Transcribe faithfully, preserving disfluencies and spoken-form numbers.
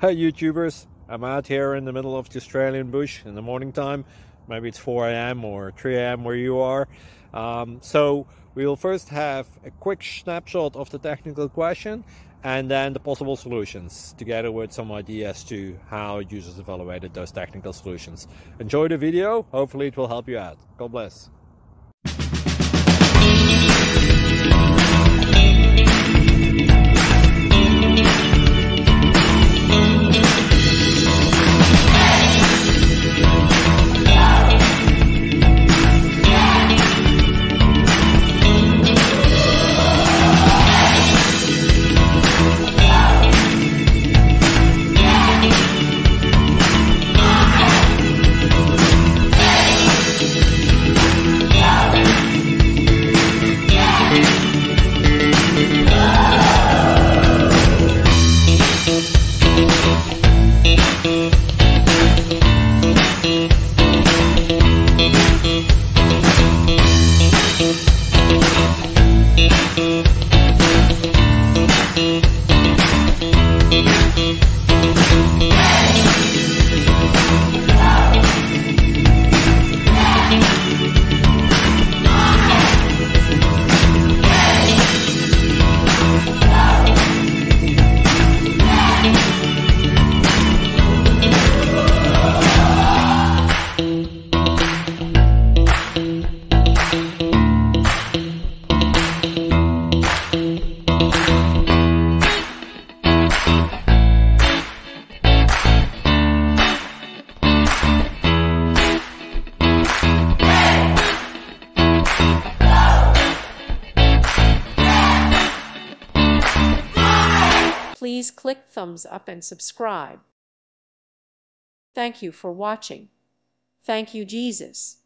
Hey YouTubers, I'm out here in the middle of the Australian bush in the morning time. Maybe it's four A M or three A M where you are. Um, so we'll first have a quick snapshot of the technical question and then the possible solutions, together with some ideas to how users evaluated those technical solutions. Enjoy the video, hopefully it will help you out. God bless. Please click thumbs up and subscribe. Thank you for watching. Thank you, Jesus.